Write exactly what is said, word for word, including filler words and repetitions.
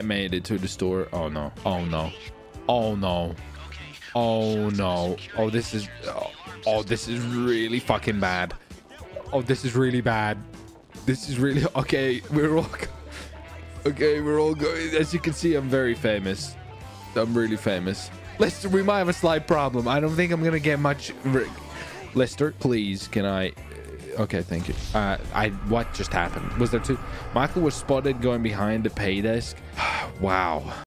I made it to the store. Oh no. Oh no. Oh no. Oh no. Oh, this is oh, oh this is really fucking bad. Oh, this is really bad. This is really okay. We're all okay. We're all going. As you can see, I'm very famous. I'm really famous. Lester, we might have a slight problem. I don't think I'm gonna get much. Lester, please, can I? Okay, thank you. Uh, I what just happened? Was there two? Michael was spotted going behind the pay desk. Wow.